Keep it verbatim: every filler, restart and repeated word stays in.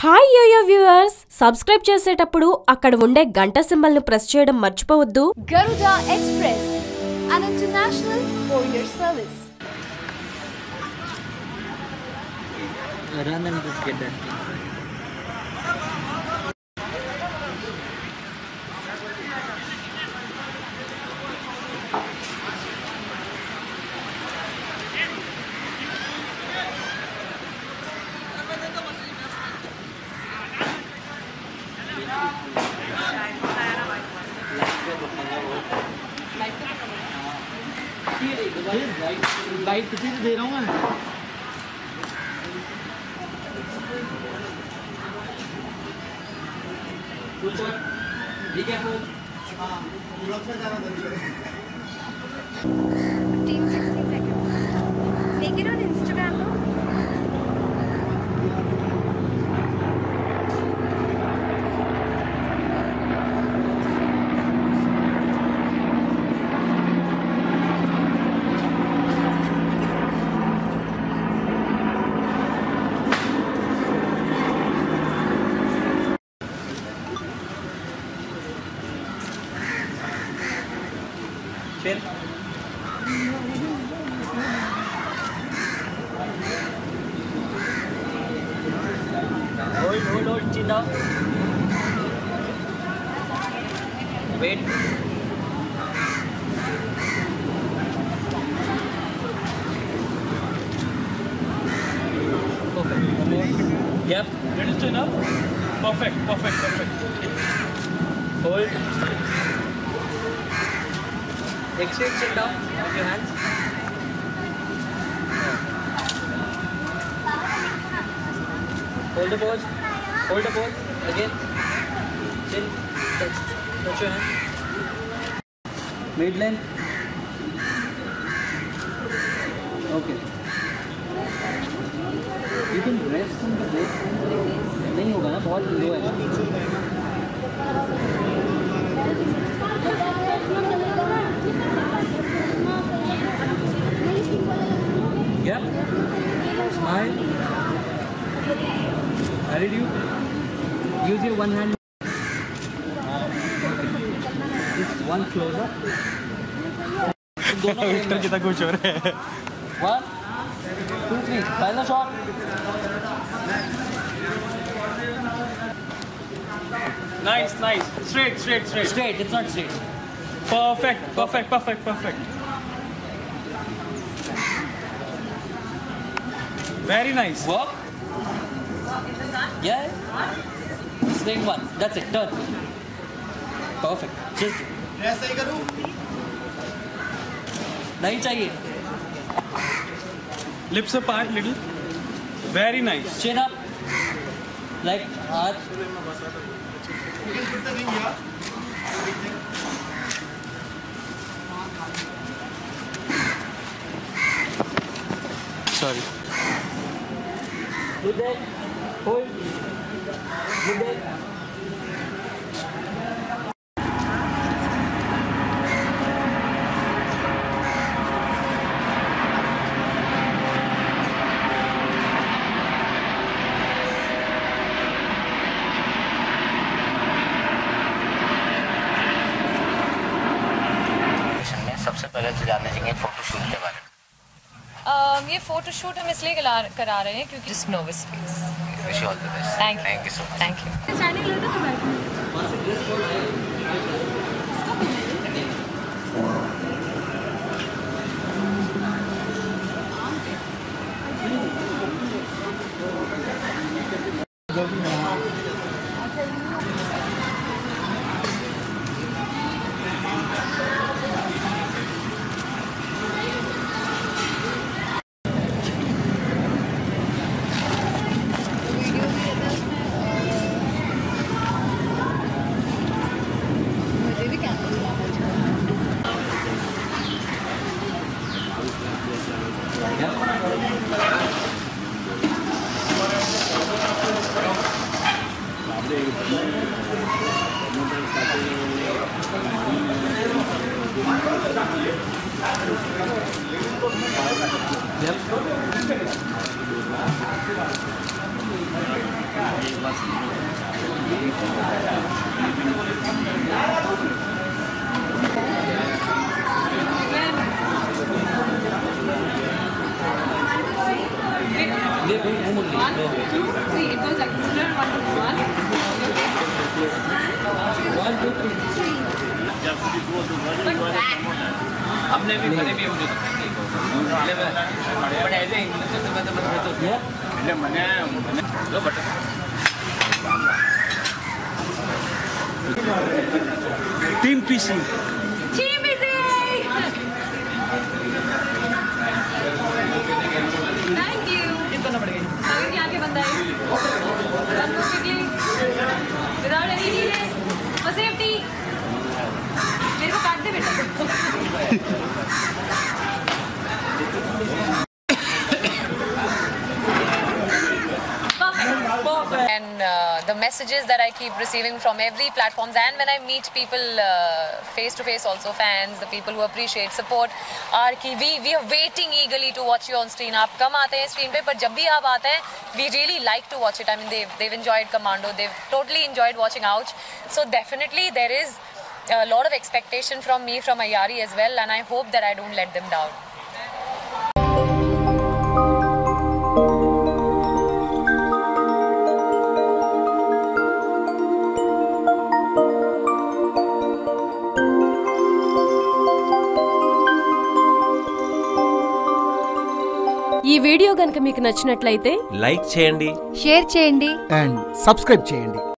Hi yo-yo viewers, subscribe చేసేటప్పుడు అక్కడ ఉండే గంట సింబల్ ను ప్రెస్ చేయడం మర్చిపోవద్దు. Garuda Express, an international courier service. Run and just get that. Light किसी से दे रहा हूँ मैं. Team sixteen seconds. Make it on Instagram, no? Chill. Hold, hold, hold. Chin down. Wait. Perfect. Yep. Little chin up. Perfect, perfect, perfect. Hold. Extend chin down with your hands. Hold the pose. Hold the pose. Again. Chin. Touch. Touch your hand. Mid length. Okay. You can rest on the waist. नहीं होगा ना, बहुत लो है. Yeah. Smile. Attitude. Use your one hand. Just one closer. Victor कितना खुश हो रहे हैं. One, two, three. Final shot. Nice, nice. Straight, straight, straight. Straight. It's not straight. Perfect, perfect, perfect, perfect. Very nice. Walk. Yeah. Swing one. That's it. Turn. Perfect. Just. ऐसा ही करूँ. नहीं चाहिए. Lips apart little. Very nice. Chin up. Like heart. You can put the ring here. Sorry. Good day. Hold. Good day. में सबसे पहले तो जानना चाहिए फोटोशूट के बारे में. Um, ये फोटोशूट हम इसलिए करा करा रहे हैं क्योंकि just nervous face. Wish you all the best. Thank you thank you so much. Thank you. One, two, three. It goes like this. One, one. One, two, three. हमने भी मैंने भी मुझे बट ऐसे इंग्लिश में तो मैं तो ले मने लो but team PC Team busy. Thank you. आगे की आगे बंदा है. Run go quickly. Without any delay. For safety. मेरे को काट दे बेटा. And uh, the messages that I keep receiving from every platforms, and when I meet people uh, face to face, also fans, the people who appreciate, support, are ki we we are waiting eagerly to watch you on screen. आप कम आते हैं screen पे, पर जब भी आप आते हैं, we really like to watch it. I mean, they've they've enjoyed Commando, they've totally enjoyed watching Ouch. So definitely there is a lot of expectation from me, from Ayari as well, and I hope that I don't let them down. ఈ video గనుక మీకు నచ్చినట్లయితే like చేయండి, share చేయండి and subscribe చేయండి.